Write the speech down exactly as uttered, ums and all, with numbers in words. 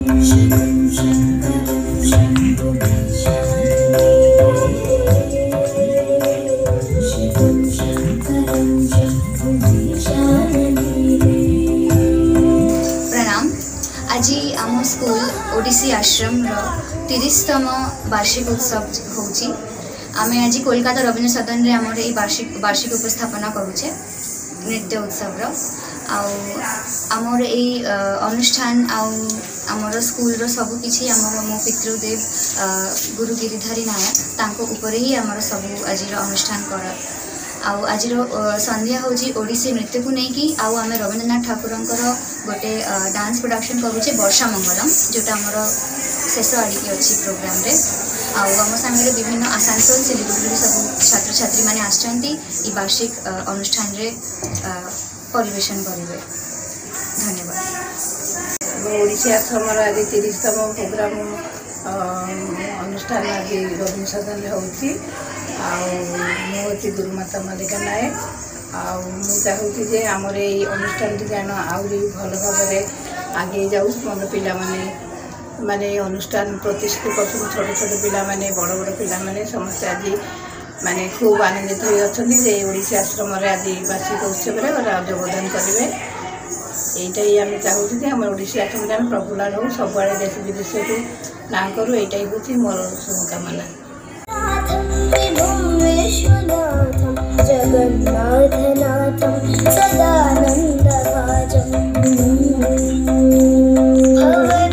प्रणाम। आज आम स्कूल ओडिसी आश्रम तीसतम वार्षिक उत्सव होची। आमे आज कोलकाता रवीन्द्र सदन रे आमर ए वार्षिक वार्षिक उपस्थापना करूचे नृत्य उत्सव रो आमर ए अनुष्ठान आमर स्कूल रो सब किछि आमर मो पितृदेव गुरु गिरिधारी नायक तांको ऊपर ही आमर सब आज अनुष्ठान कर आज संध्या हूँ ओडिसी नृत्य को लेकिन आम रवीन्द्रनाथ ठाकुर गोटे डांस प्रोडक्शन करुचे वर्षा मंगलम जोटा आमर शेष आड़िकी अच्छी प्रोग्राम रे आम सांगे विभिन्न आसानसोल सिलीगुड़ी सब छात्र छात्री मैंने आसछंती वार्षिक अनुष्ठान रे परिवेशन करेंगे। धन्यवाद। ओडिसी आश्रम आज तीसतम प्रोग्राम अनुष्ठान आज रवीन्द्र सदन में होती मुझे गुरुमाता मल्लिका नायक आहुँ जे आमर ये अनुष्ठान जान आहरी भल भाव आगे जाऊ मन पिला माने माने अनुष्ठान प्रतिष्ठित कर छोट छोट पिला माने बड़ बड़ पिला माने समस्त आज माने खूब आनंदित हो अच्छा ओडिसी आश्रम आज वार्षिक उत्सव योगदान करेंगे। यहीटा ही आम चाहूँ कि आम ओडिसी आश्रम आम प्रफुल्ल हो सब आड़े देश विदेश को ना करूँ यहीटा हूँ मोर शुभकामना। जगन्नाथनाथं सदानन्दभाजम्